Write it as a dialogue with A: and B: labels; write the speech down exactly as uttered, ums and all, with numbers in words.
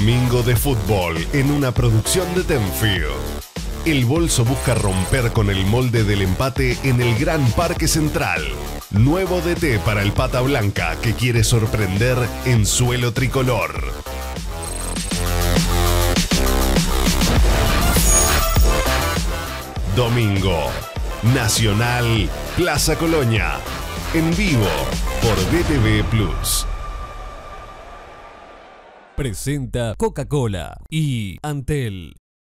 A: Domingo de fútbol en una producción de Tenfield. El Bolso busca romper con el molde del empate en el Gran Parque Central. Nuevo D T para el Pata Blanca que quiere sorprender en suelo tricolor. Domingo, Nacional, Plaza Colonia. En vivo por D T V Plus.
B: Presenta Coca-Cola y Antel.